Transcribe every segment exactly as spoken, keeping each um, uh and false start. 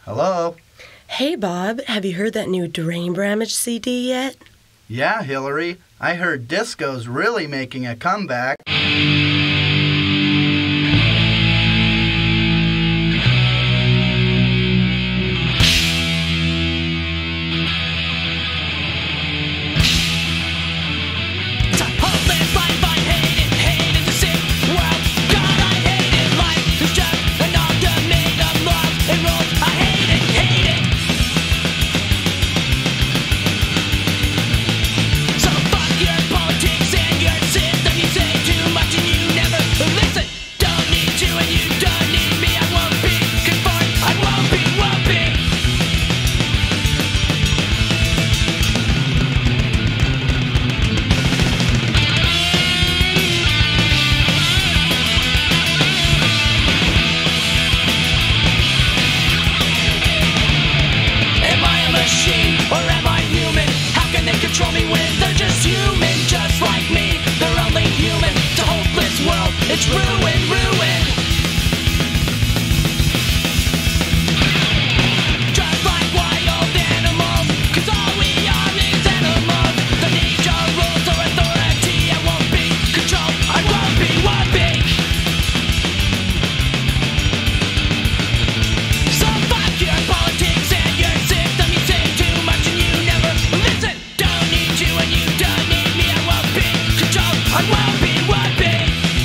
Hello? Hey, Bob, have you heard that new Drain Bramage C D yet? Yeah, Hillary. I heard disco's really making a comeback. Control me when they're just human, just like me. They're only human. It's a hopeless world. It's ruin, ruin. Just like wild animals, 'cause all we are is animals. Don't need your rules or authority. I won't be controlled. I won't be, won't be. So fuck your politics and your system. You say too much and you never listen. And you don't need me, I won't be controlled, I won't be, won't be.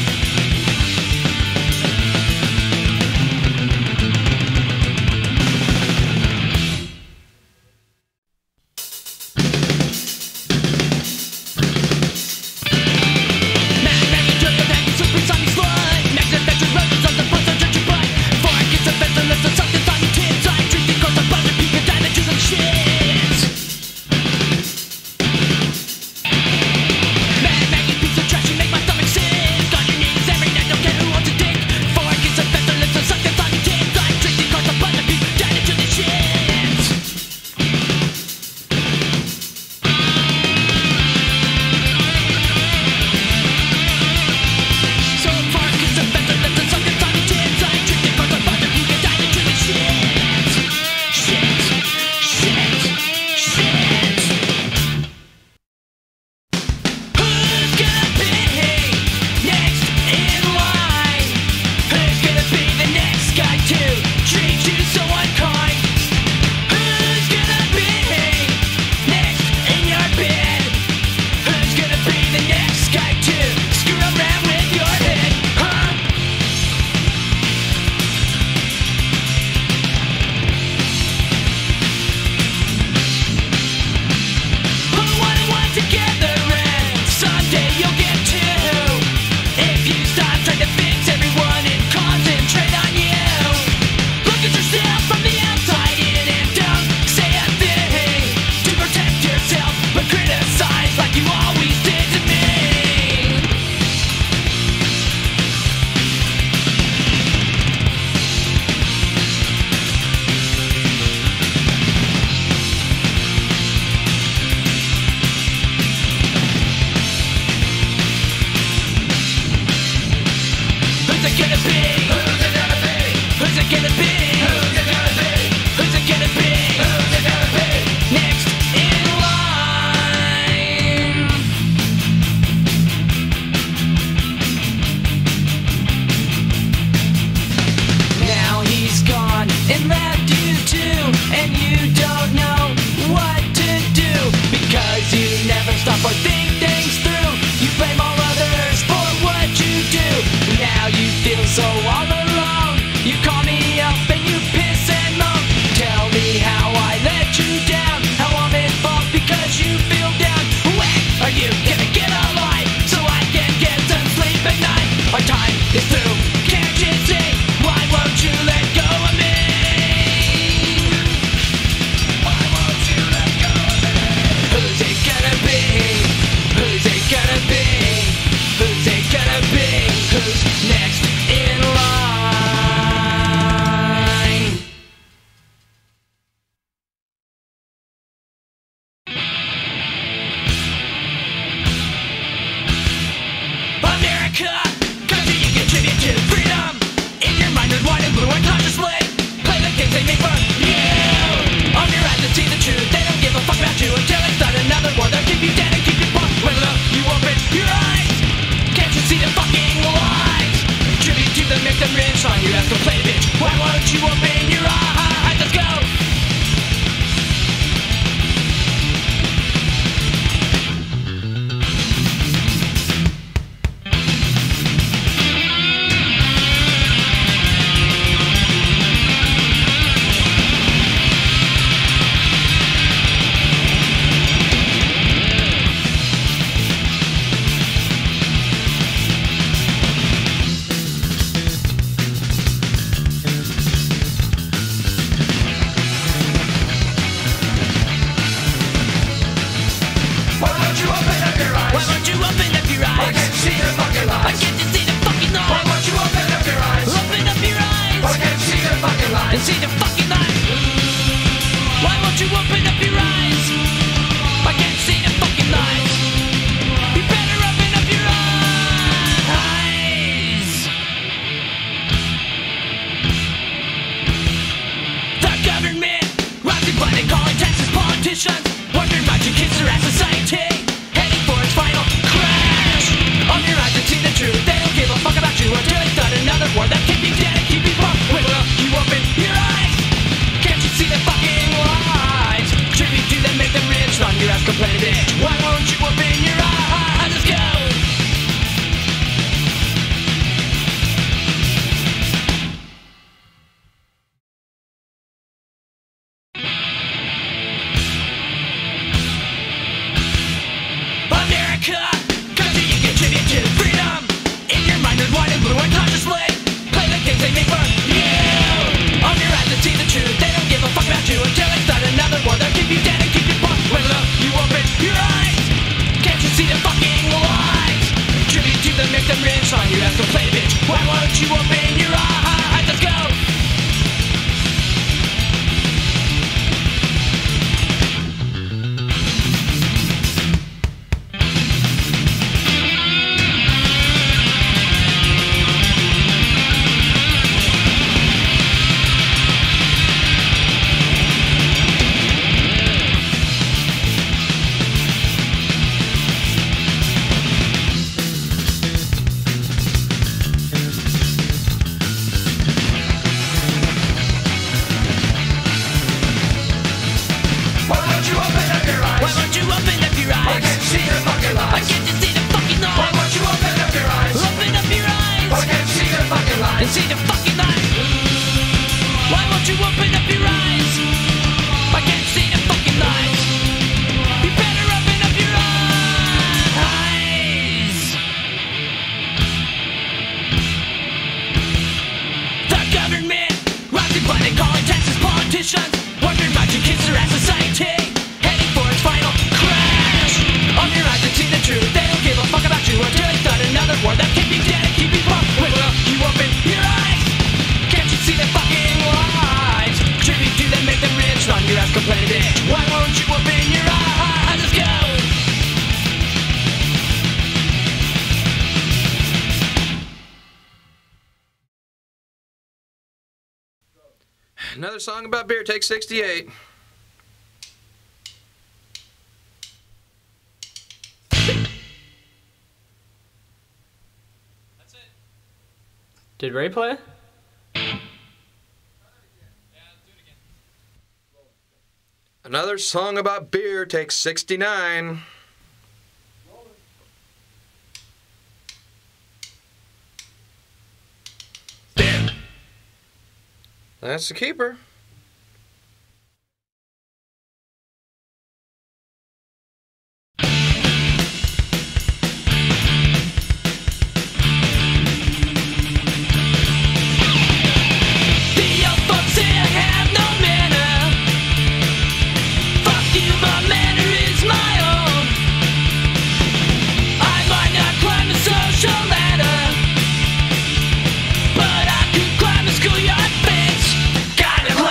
Mag, mag, you took the bag, you slippery, slimy slut. Max adventures, roses on the bus, I'll judge your butt. Before I get the vessel, let's do something on your tits. I treat the course of butter, peek and dive into some shit. Wide and blue unconsciously play the games they make fun. wrench on your ass to play, bitch. Why won't you open your eyes? Let's go. And see the fucking light. Why won't you open up your eyes? I can't see the fucking light. You better open up your eyes. The government rising by they calling taxes politicians, wondering about your kids or ass society, heading for its final crash. On your eyes and see the truth. They don't give a fuck about you until they start another war that keep you dead and keep you broke. Wait till you open your eyes. Can't you see the fucking lies? Tribute to them, make them rich, run your ass complaining, bitch. Why won't you open your eyes? Let's go. America, country you contribute to freedom. In your mind there's white and blue unconsciously. Play the games they make for you. On your eyes and see the truth. They don't give a fuck about you until they start another war. They'll keep you dead and keep you broke. Wait till you open your eyes. Can't you see the fucking lies? Tribute to them, make them rich on your ass to play, bitch. Why won't you open your eyes? Let's go. And see the fucking light. Why won't you open up your eyes? I can't see the fucking light. You better open up your eyes. The government rising by they calling taxes politicians, wondering about your kids or ass society, heading for its final crash. On your eyes and see the truth. They don't give a fuck about you until they start another war that keep you dead and keep you broke. Wait till you open your eyes. Can't you see the fucking lies? Tribute to them, make them rich, run your ass complaining, bitch. Why won't you open your eyes? Let's go. Another song about beer, take sixty-eight. Did Ray play? Another song about beer, take sixty-nine. Damn. That's the keeper. But I could climb the schoolyard fence. Got a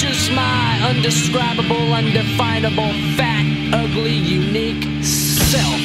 just my undescribable, undefinable, fat, ugly, unique self.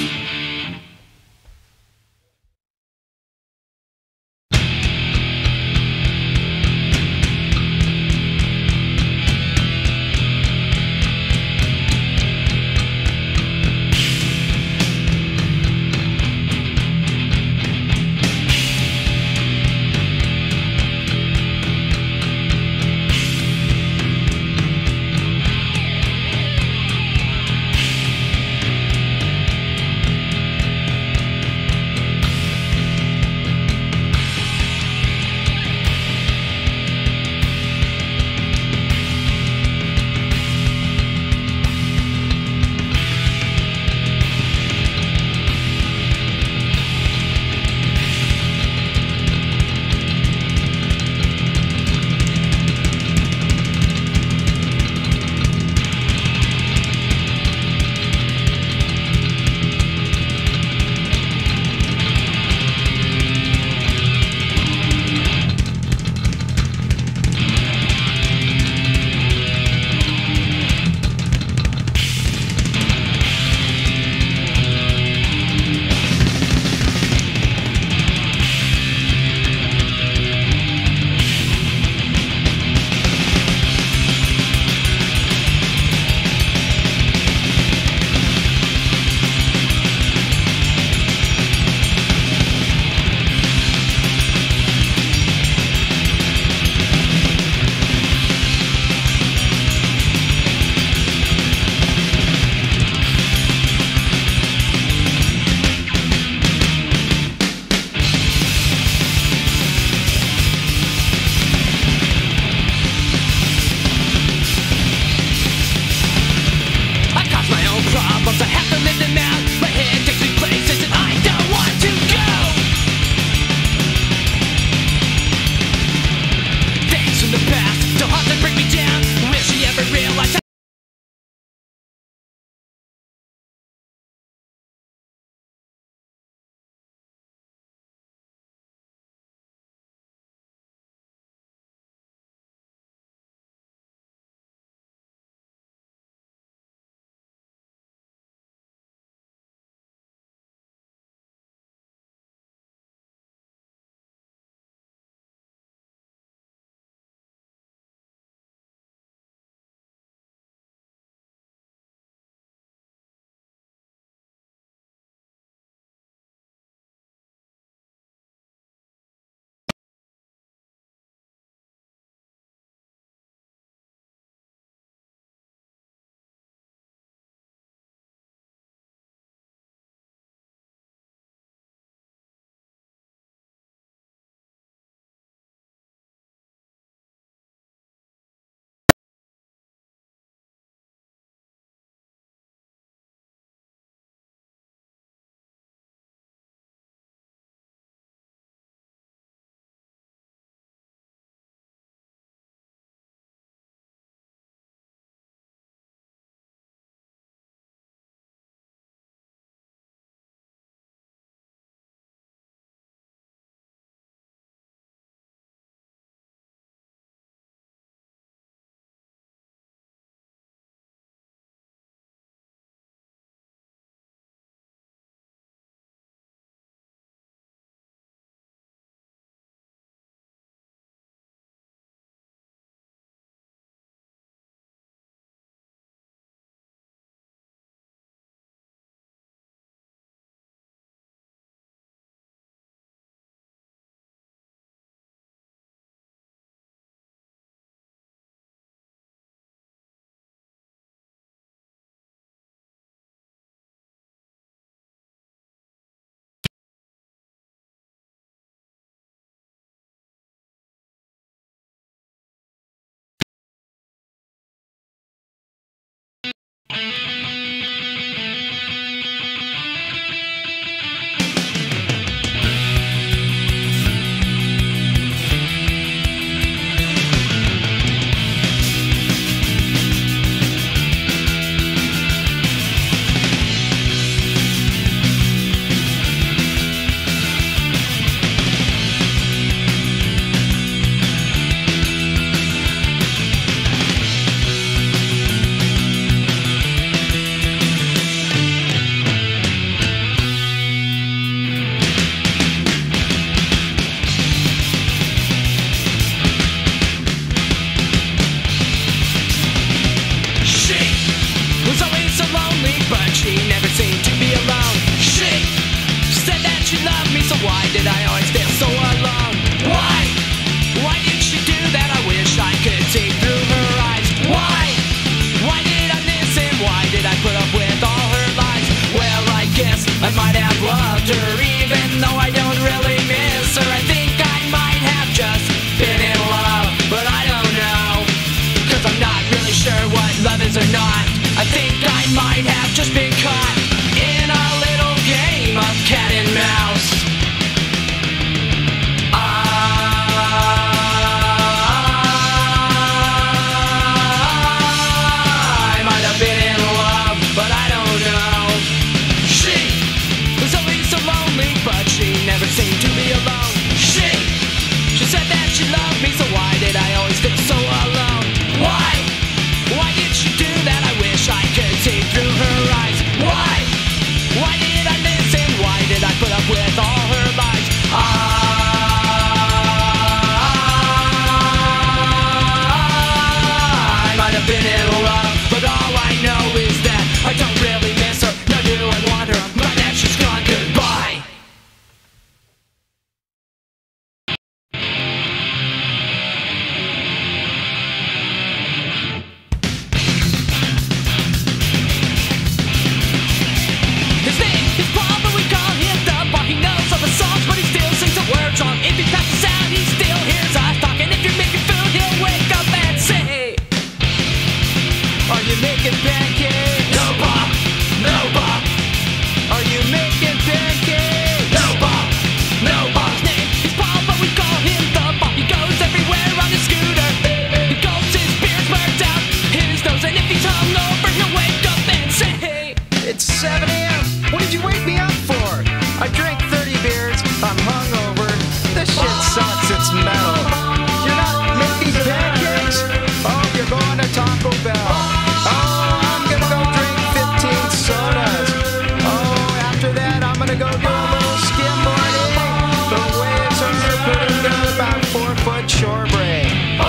making pancakes? No, Bob. No, Bob. Are you making pancakes? No, Bob. No, Bob. His name is Paul, but we call him the Bob. He goes everywhere on his scooter. He gulps his beer, splurts out his nose, and if he's hungover, he'll wake up and say, "Hey, it's seven a m What did you wake me up for? I drank thirty beers. I'm hungover. This shit sucks. It's metal. You're not making pancakes? Oh, you're going to Taco Bell. Oh, I'm gonna go drink fifteen sodas. Oh, after that, I'm gonna go do a little skimboarding. The waves are pretty good, about four foot shore break. Oh,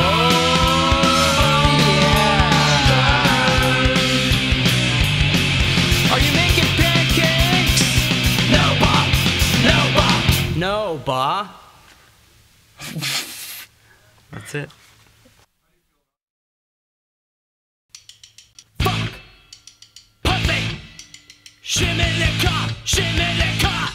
yeah. Are you making pancakes? No, Bob. No, Bob. No, Bob. That's it. Fuck! Pussy! Shimmy the car! Shimmy the car!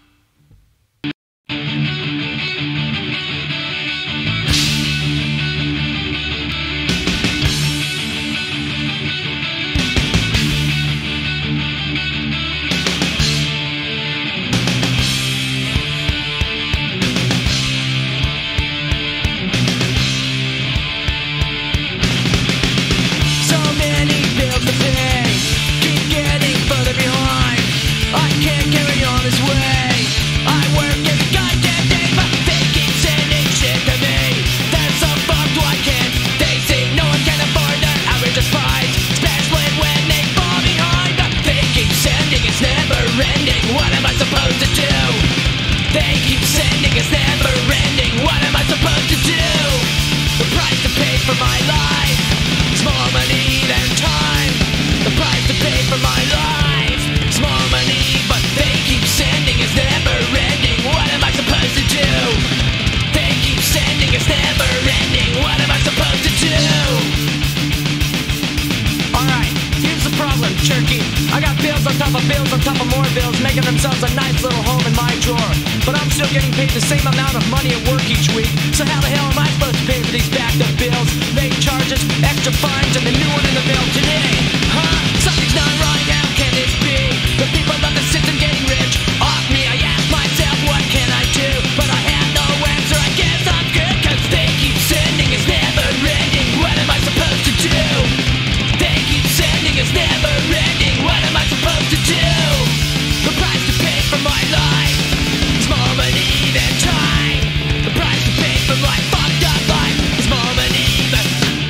So many bills to pay, keep getting further behind. I can't carry on this way. I work every goddamn day, but they keep sending shit to me. That's so fucked, why can't they see? No one can afford their average price, especially when they fall behind. But they keep sending, it's never ending. What am I supposed to do? They keep sending, it's never ending. What am I supposed to do? The price to pay for my life is more money than time. The price to pay for my life is more money, but they keep sending, it's never ending. What am I supposed to do? They keep sending, it's never ending. What am I supposed to do? Alright, here's the problem, Cherokee. I got bills on top of bills on top of more bills, making themselves a nice little home in my drawer. But I'm still getting paid the same amount of money at work each week. So how the hell am I supposed to pay for these backed up bills? Late charges, extra fines, and the new one in the mail today. Huh? Something's not right, how can this be? The people of the system getting rich off me. I ask myself, what can I do? But I have no answer, I guess I'm good, cause they keep sending, it's never ending. What am I supposed to do? They keep sending, it's never ending. What am I supposed to do? The price to pay for my life is more money than time. The price to pay for my fucked up life is more money than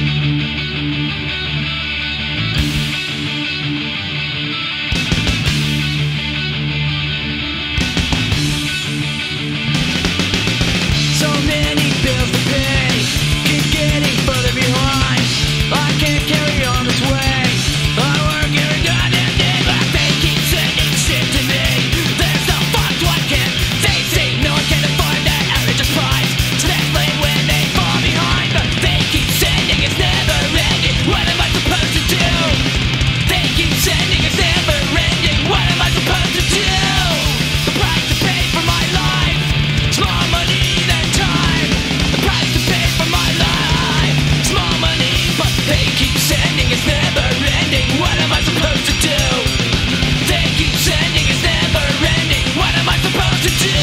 so many bills to pay, keep getting further behind. I can't carry on this way. I work every goddamn day, but they keep sending shit to me. There's no fuck, what can they see? No one can afford that outrageous price, especially when they fall behind. But they keep sending, it's never ending. What am I supposed to do? They keep sending, it's never ending. What am I supposed to do? The price to pay for my life is more money than time. The price to pay for my life is more money, but they keep sending, it's never ending. What am I supposed to do? They keep sending, it's never ending. What am I supposed to do?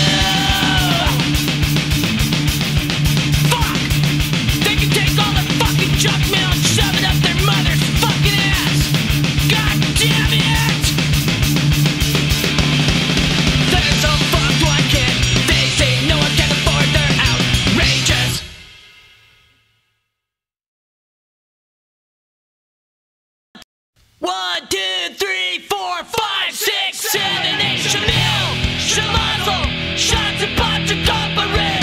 Fuck! They can take all the fucking junk mail and shove it up their mother's fucking ass! God damn it! They're so fucked, why can't they say no one can afford their outrageous? One, two, three, four, five, six, seven, eight, Shamil, Shamazel, shots and pots and corporate.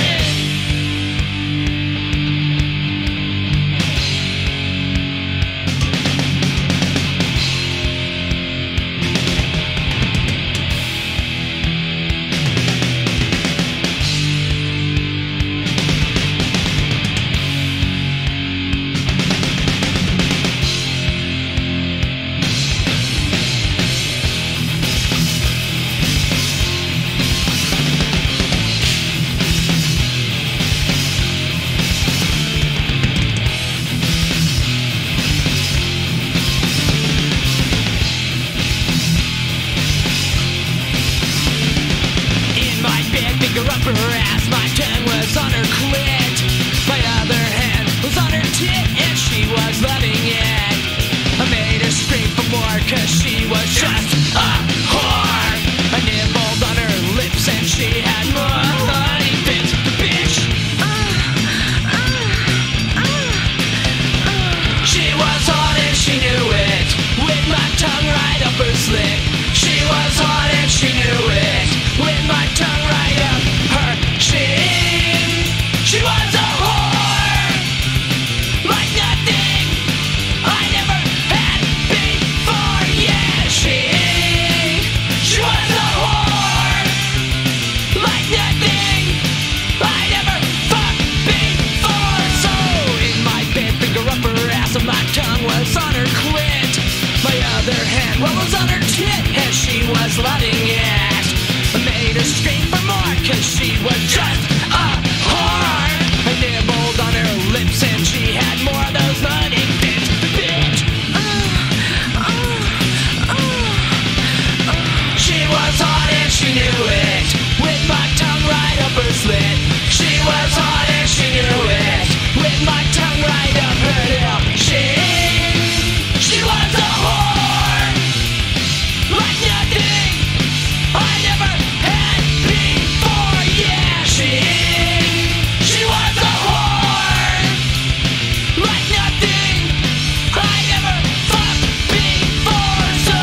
cause she was just a whore. I nibbled on her lips and she had more honey bits. The bitch. She was hot and she knew it, with my tongue right up her slit. She was hot and she knew it, with my tongue right up her chin. She was a whore, like nothing I never had before. Yeah, she, she was a whore, like nothing I never fucked before. So in my bed, finger up her ass, and my tongue was on her clit. My other hand, well, was on her tit, and she was loving it. I made her scream for more, cause she was just a whore. I nibbled on her lips, and she had more of those money bits. Bitch. She was hot and she knew it, with my tongue right up her slit. She was hot and she knew it, with my tongue right up her lip. She, she was a whore, like nothing I never had before. Yeah, she, she was a whore, like nothing I never fucked before. So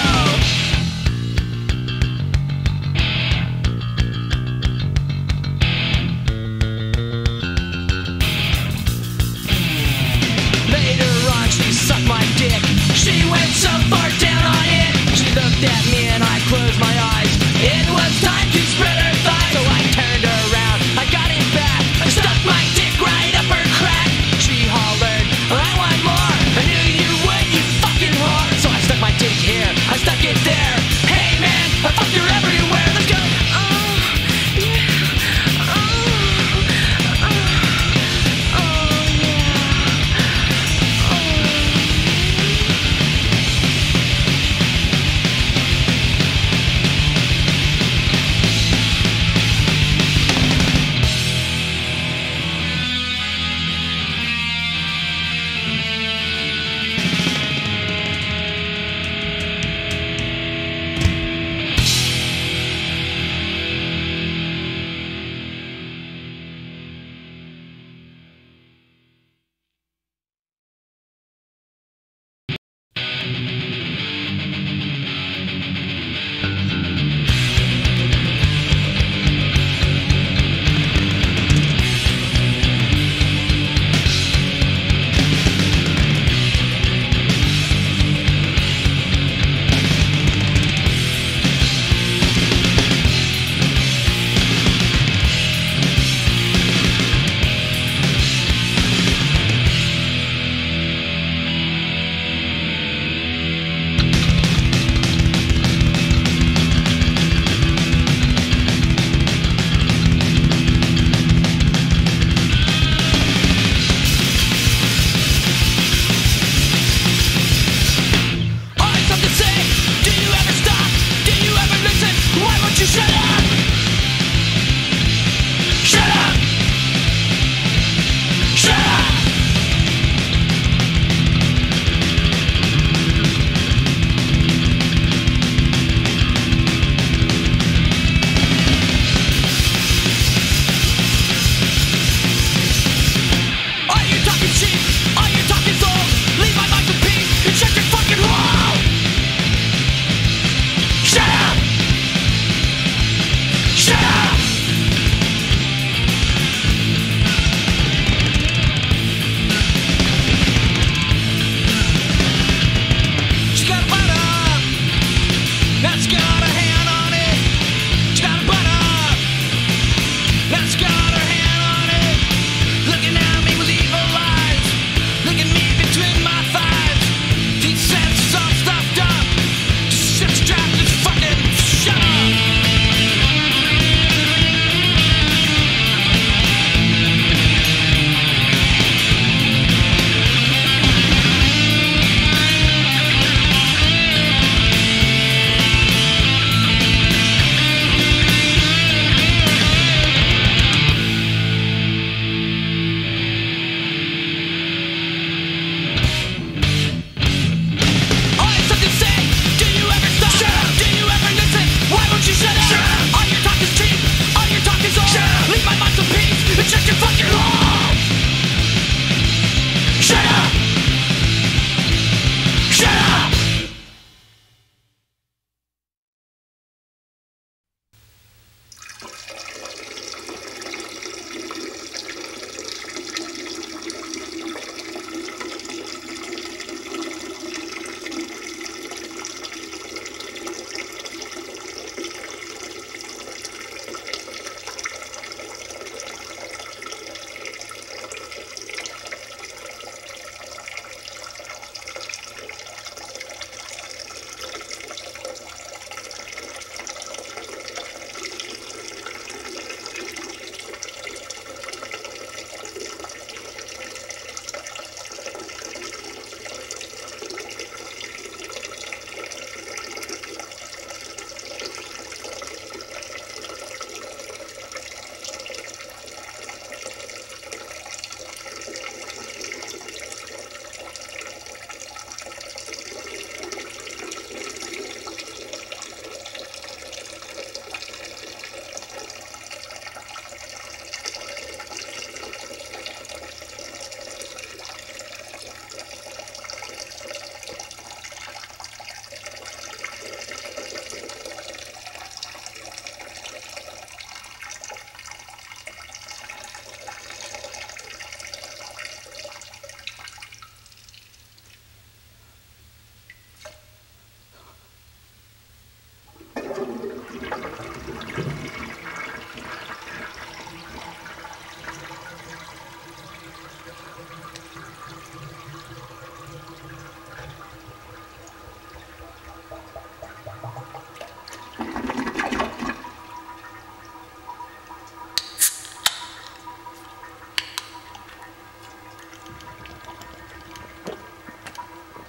later on, she sucked my dick. She went so far down on it. She looked at me and I closed my eyes. It was time to spread her thighs, so I turned around. I got it back. I stuck my dick right up her crack. She hollered, I want more. I knew you would, you fucking whore. So I stuck my dick here. I stuck it there. Hey man, I fucked her everywhere. Let's go. Oh, yeah. Oh, oh, oh, yeah.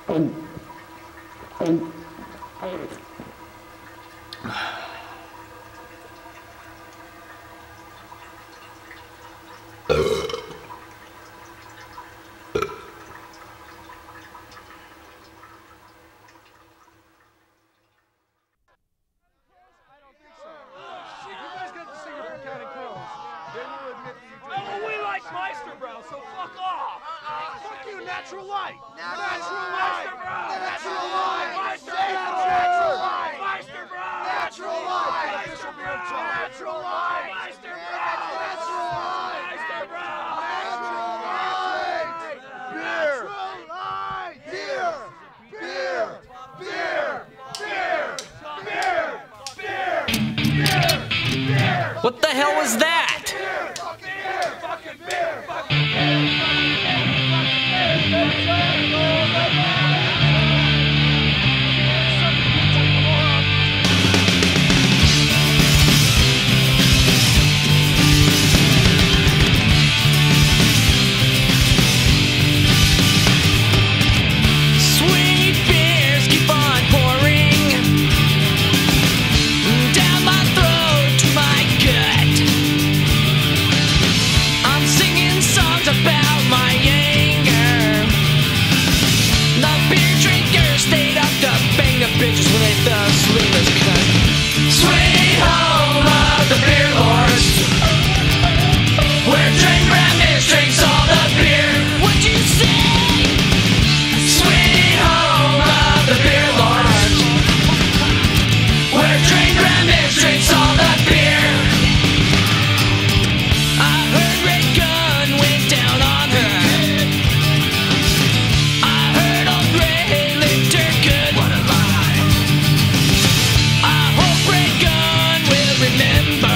What the hell was that? Sweet beers keep on pouring down my throat to my gut. I'm singing songs about my anger. The beer drinkers stayed up to bang the bitches when they fell asleep as cut. Sweet home of the beer lords, where Drink Bramish drinks all the beer. What'd you say? Sweet home of the beer lords, where Drink Bramish drinks all the beer. I heard Ray Gunn went down on her. I heard old Ray licked her good. What a lie. I hope Ray Gunn will remember.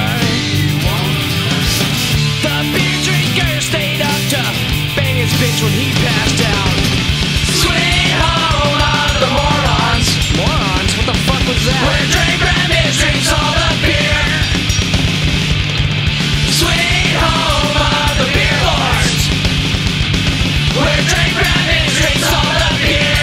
The beer drinker stayed up to bang his bitch when he passed out. Sweet home of the morons. Morons? What the fuck was that? Where Drink Bramish drinks all the beer. Sweet home of the beer lords, where Drink Bramish drinks all the beer.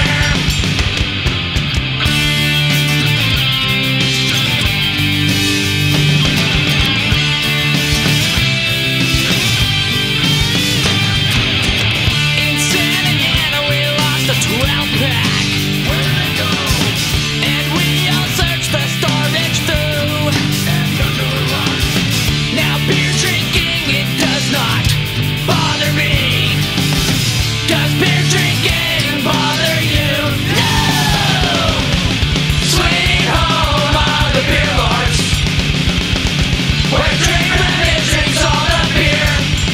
In Santa Ana we lost a twelve pack. Where did it go? And we all searched the storage through. And under a rock. Now beer drinking, it does not bother me. Does beer drinking bother you? No! Sweet home of the beer lords, where Drink Bramish drinks all the beer.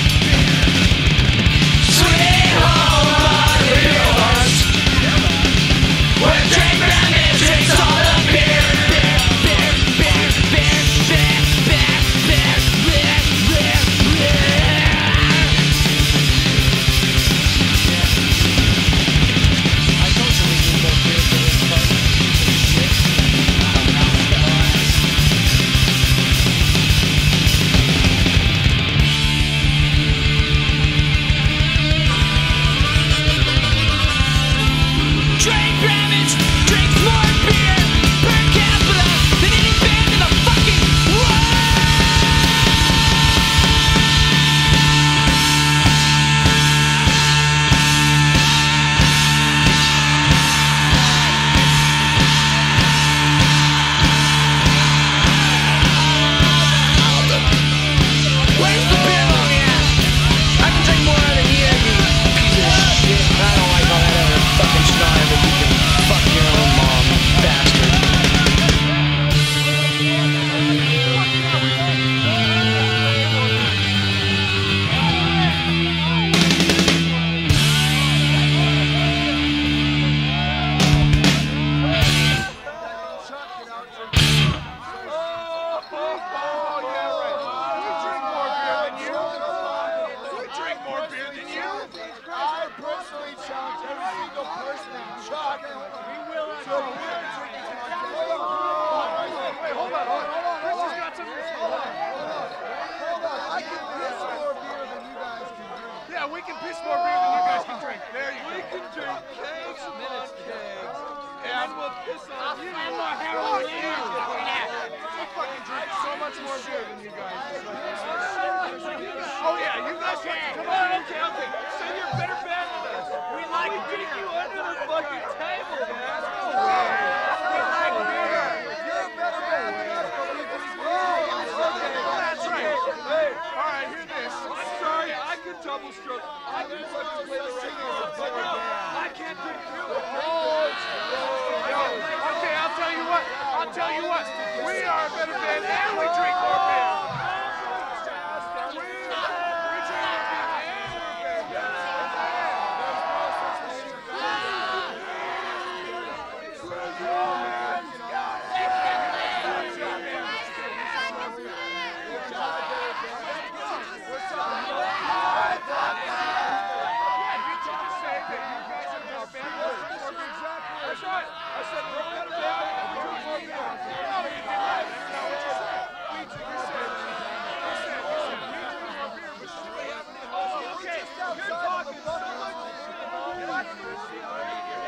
Sweet home of the beer lords, where Drink Bramish drinks all the beer. Beer, beer, beer, beer, beer, beer, beer, beer, beer, beer. I told you we need more beer for this fuck. Drink Bramish drinks more beer per capita than any band in the fucking world. Where's the beer bong at? I can drink more than you, you piece of shit. I don't like all that other fucking snarl that you can fuck your own mom, bastard. Yeah, we can piss more beer than you guys can drink. There you go. We can drink kegs of minutes. piss on you. I'll more heroin than you. I fucking drink so much more beer than you guys. Oh yeah, you guys fucking come on. Okay, okay. So you're better band than us. We like beating you under the fucking table, man. No way. We like beer. You're a better band than us. Okay, that's right. Hey, all right, hear this. I'm sorry, I can double stroke. I can fucking play the right notes, but no, I can't drink beer. Oh, okay, I'll tell you what. I'll tell you what. We are a better band and we drink more beer. We, we drink more beer and we're better. That's right. I said we're better band and we drink more beer. No, you didn't. That's not what you said. We drink, you said, you said, you said, we drink more beer, but you ain't having it. Okay, you're talking so much shit. Watch this shit right here.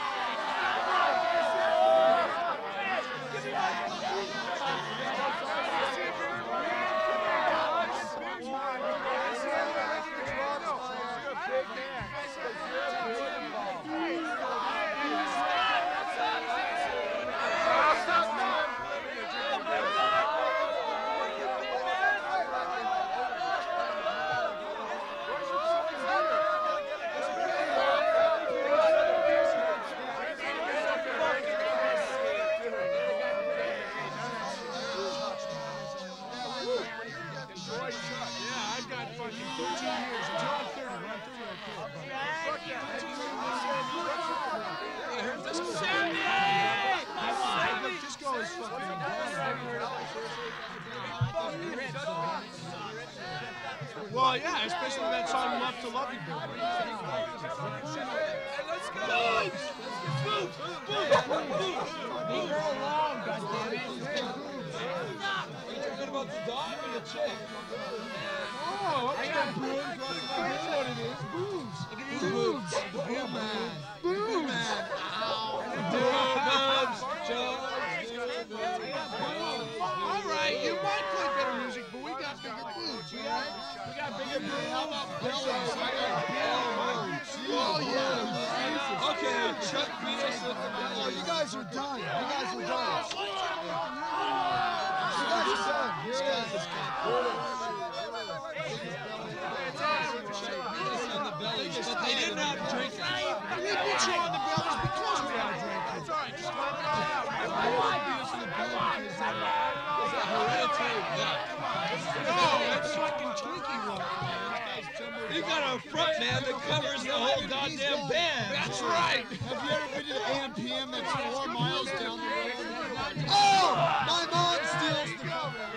Give me Well, yeah, especially that song "Love to Love You." Hey, let's go! Boobs! Boobs! Boobs! Leave her alone, goddammit! What about the dog or the chick? Oh, I got boobs. That's what it is. Boobs. Boobs. Boob man. Boob man. Ow. Boobs. All right, you might play better music, but we got bigger boobs, all right? We got bigger boobs. How about bellies? I got bellies. Oh, yeah. Okay, Chuck Penis with the belly. Oh, you guys are done. You guys are done. You guys are done. You guys are done. But they didn't have drinkers. We put you on the bellies because we have drinkers. It's all right. Just let it all out. I want to beat us in the belly because that's a hereditary gut. No, that's fucking Twinkie one. You got a front man that covers the whole goddamn band. That's right. Have you ever been to the A M P M that's four miles down the road? Oh, my mom steals the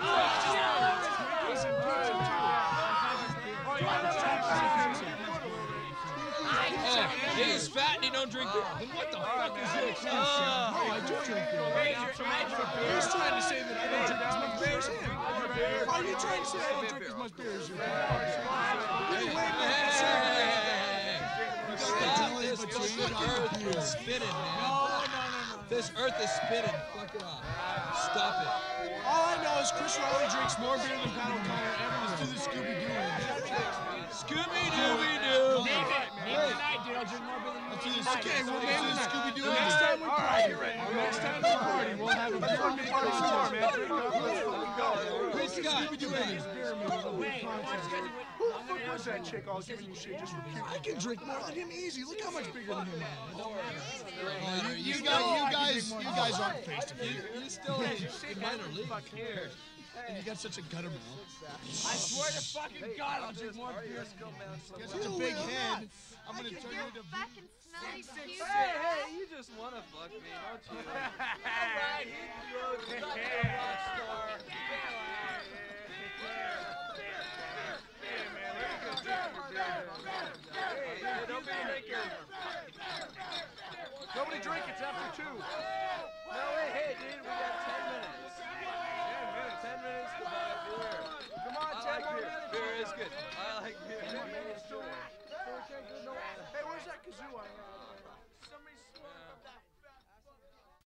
Oh, he's fat and he don't drink beer. Then what the fuck is this? Oh, I do drink beer. He's trying to say that I don't drink as much beer as him. Are you trying to say I don't drink as much beer as you? Wait, wait, wait. Stop this. This earth is spinning, man. No, no, no, no. This earth is spinning. Fuck it off. Stop it. All I know is Chris Riley drinks more beer than Pat O'Connor ever. Let's do the Scooby-Doo. Scooby-Dooby-Doo. Name it. Name it tonight, dude. I'll drink more beer than you. Okay, we'll name it Scooby-Doo. The next time we party, the next time we party, we'll have a beer fucking party tomorrow, man. Chris Scooby-Doo Wait, who the fuck was that chick all giving you shit just for puking? I can drink more than him easy. Look how much bigger than him I am. Don't worry. You, you, guys, you guys aren't face to face. You still have minor league. Fuck cares. And you got such a gutter mouth. I swear to fucking God, I'll drink more beer. You got such a big head. I'm gonna turn you into fucking snotty cute. Hey, hey, you just wanna fuck me, don't you? Alright, hit the road. You're like a rock star. Hey, man, let me go drink your beer. Hey, don't be a drinker. Nobody drink, it's after two. No, wait, hey, dude, we got ten minutes. Ten minutes to buy beer. Come on, ten more minutes. Beer is good. I like beer. Ten minutes to it. Hey, where's that kazoo on? Somebody smoked that.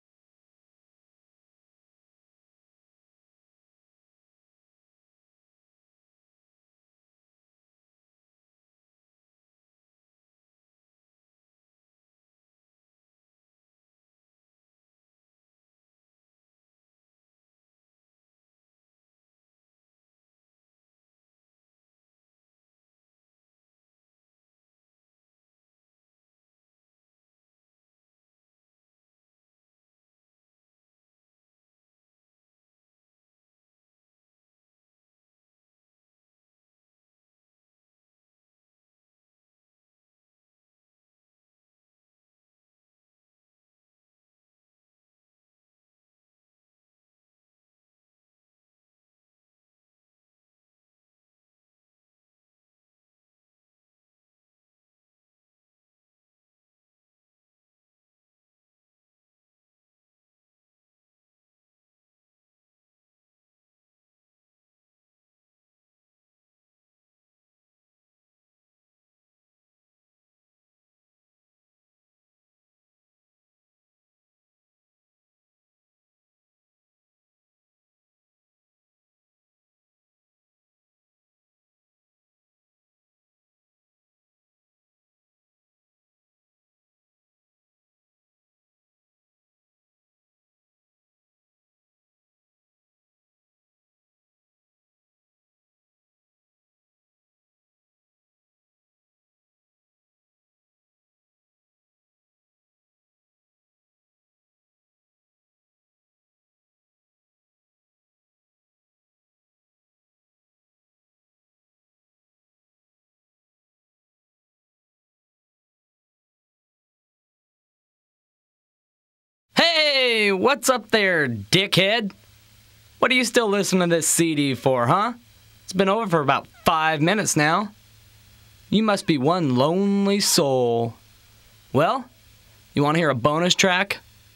Hey, what's up there, dickhead? What are you still listening to this C D for, huh? It's been over for about five minutes now. You must be one lonely soul. Well, you want to hear a bonus track?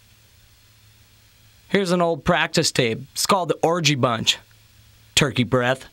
Here's an old practice tape. It's called The Orgy Bunch. Turkey breath.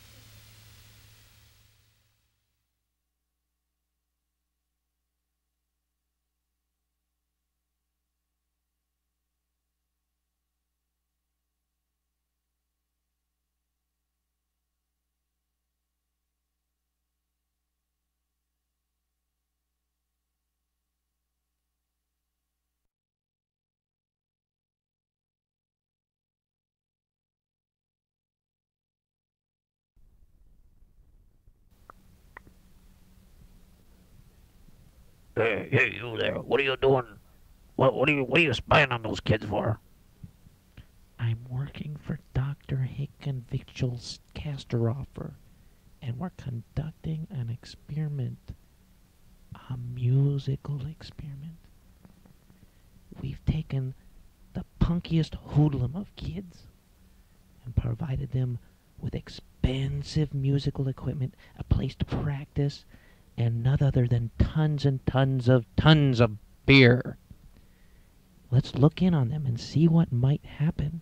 Hey, hey, you there. What are you doing? What, what are you, what are you spying on those kids for? I'm working for Doctor Hicken Victuals Casteroffer, and we're conducting an experiment. A musical experiment. We've taken the punkiest hoodlum of kids and provided them with expensive musical equipment, a place to practice, and none other than tons and tons of tons of beer. Let's look in on them and see what might happen.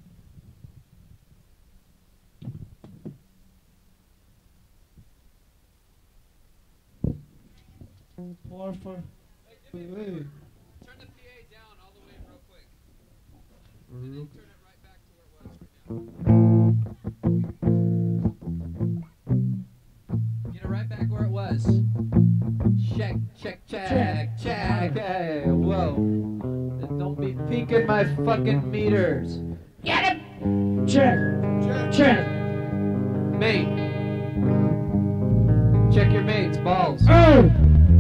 Porfa. Hey. Turn the P A down all the way real quick. And then turn it right back to where it was. Get it right back where it was. Check, check, check, check. Hey, whoa. Don't be peeking my fucking meters. Get it! Check. Check. Check. Mate. Check your mate's balls. Oh!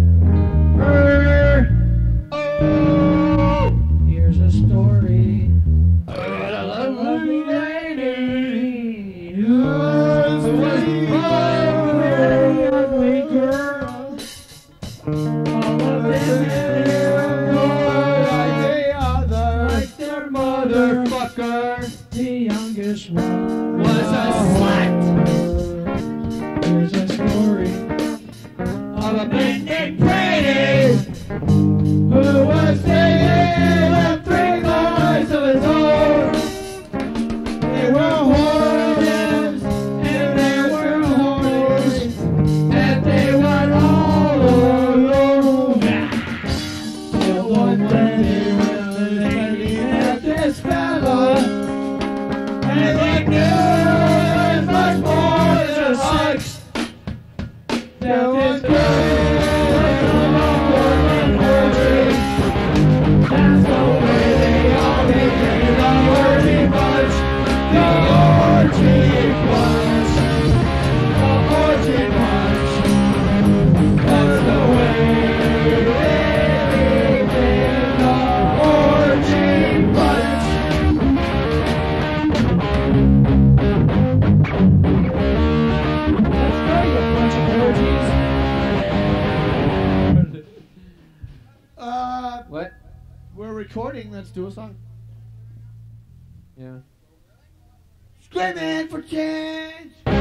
Oh! Here's a story about a lovely lady who was a very ugly girl. All of them like the other, like their motherfucker. The youngest one was a slut. Here's a story of a man named Brady who was taking up three boys of his own. They were whores and they were whores and they were all alone. Till one day they met this fella and they knew it was much more than sex. That this girl was a long-term orgy. That's the way they all became the orgy bunch. The orgy bunch. The orgy bunch. That's the way they became the orgy bunch. That's right, you bunch of orgies. Uh, What? we're recording. Let's do a song. Yeah. Screaming for change.